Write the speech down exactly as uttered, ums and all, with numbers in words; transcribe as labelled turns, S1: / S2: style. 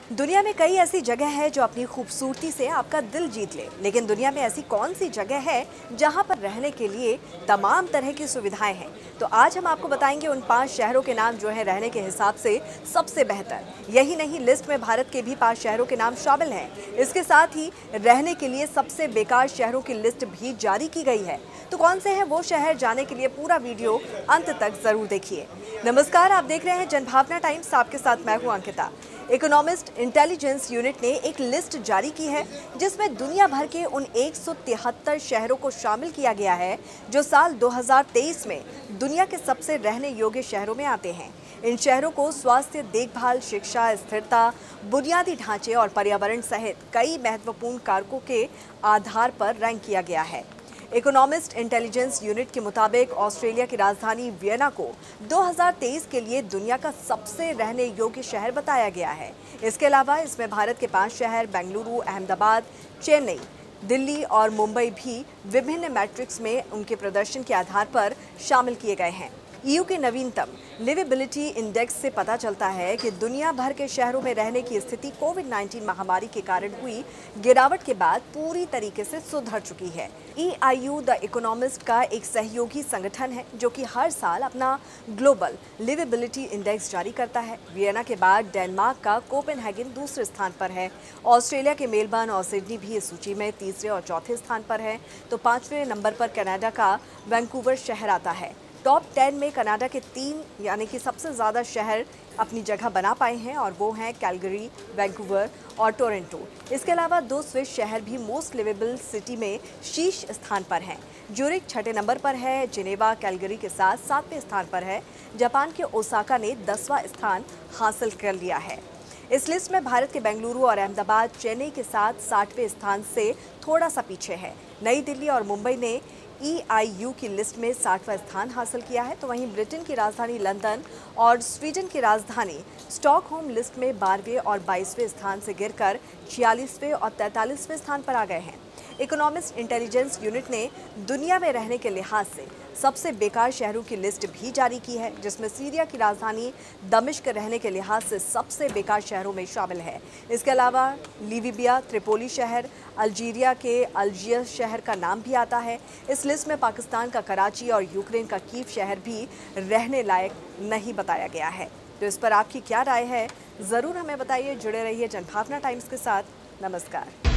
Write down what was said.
S1: दुनिया में कई ऐसी जगह है जो अपनी खूबसूरती से आपका दिल जीत ले, लेकिन दुनिया में ऐसी कौन सी जगह है जहां पर रहने के लिए तमाम तरह की सुविधाएं हैं। तो आज हम आपको बताएंगे उन पांच शहरों के नाम जो है रहने के हिसाब से सबसे बेहतर। यही नहीं, लिस्ट में भारत के भी पांच शहरों के नाम शामिल हैं। इसके साथ ही रहने के लिए सबसे बेकार शहरों की लिस्ट भी जारी की गई है। तो कौन से हैं वो शहर, जाने के लिए पूरा वीडियो अंत तक जरूर देखिए। नमस्कार, आप देख रहे हैं जनभावना टाइम्स, आपके साथ मैं हूं अंकिता। इकोनॉमिस्ट इंटेलिजेंस यूनिट ने एक लिस्ट जारी की है जिसमें दुनिया भर के उन एक सौ तिहत्तर शहरों को शामिल किया गया है जो साल दो हज़ार तेईस में दुनिया के सबसे रहने योग्य शहरों में आते हैं। इन शहरों को स्वास्थ्य, देखभाल, शिक्षा, स्थिरता, बुनियादी ढांचे और पर्यावरण सहित कई महत्वपूर्ण कारकों के आधार पर रैंक किया गया है। इकोनॉमिस्ट इंटेलिजेंस यूनिट के मुताबिक ऑस्ट्रेलिया की राजधानी वियना को दो हज़ार तेईस के लिए दुनिया का सबसे रहने योग्य शहर बताया गया है। इसके अलावा इसमें भारत के पांच शहर बेंगलुरु, अहमदाबाद, चेन्नई, दिल्ली और मुंबई भी विभिन्न मैट्रिक्स में उनके प्रदर्शन के आधार पर शामिल किए गए हैं। ईयू के नवीनतम लिवेबिलिटी इंडेक्स से पता चलता है कि दुनिया भर के शहरों में रहने की स्थिति कोविड उन्नीस महामारी के कारण हुई गिरावट के बाद पूरी तरीके से सुधर चुकी है। E I U the Economist का एक सहयोगी संगठन है जो कि हर साल अपना ग्लोबल लिवेबिलिटी इंडेक्स जारी करता है। वियना के बाद डेनमार्क का कोपेनहेगन दूसरे स्थान पर है। ऑस्ट्रेलिया के मेलबर्न और सिडनी भी इस सूची में तीसरे और चौथे स्थान पर है। तो पांचवें नंबर पर कनाडा का वैंकूवर शहर आता है। टॉप टेन में कनाडा के तीन यानी कि सबसे ज़्यादा शहर अपनी जगह बना पाए हैं और वो हैं कैलगरी, वैंकूवर और टोरंटो। इसके अलावा दो स्विस शहर भी मोस्ट लिवेबल सिटी में शीर्ष स्थान पर हैं। ज्यूरिख छठे नंबर पर है। जिनेवा कैलगरी के साथ सातवें स्थान पर है। जापान के ओसाका ने दसवां स्थान हासिल कर लिया है। इस लिस्ट में भारत के बेंगलुरु और अहमदाबाद चेन्नई के साथ साठवें स्थान से थोड़ा सा पीछे है। नई दिल्ली और मुंबई ने ई आई यू की लिस्ट में साठवां स्थान हासिल किया है। तो वहीं ब्रिटेन की राजधानी लंदन और स्वीडन की राजधानी स्टॉकहोम लिस्ट में बारहवें और बाईसवें स्थान से गिरकर छियालीसवें और तैंतालीसवें स्थान पर आ गए हैं। इकोनॉमिस्ट इंटेलिजेंस यूनिट ने दुनिया में रहने के लिहाज से सबसे बेकार शहरों की लिस्ट भी जारी की है, जिसमें सीरिया की राजधानी दमिश्क रहने के लिहाज से सबसे बेकार शहरों में शामिल है। इसके अलावा लीबिया, त्रिपोली शहर, अल्जीरिया के अल्जियर्स शहर का नाम भी आता है। इस लिस्ट में पाकिस्तान का कराची और यूक्रेन का कीव शहर भी रहने लायक नहीं बताया गया है। तो इस पर आपकी क्या राय है, ज़रूर हमें बताइए। जुड़े रहिए जनभावना टाइम्स के साथ। नमस्कार।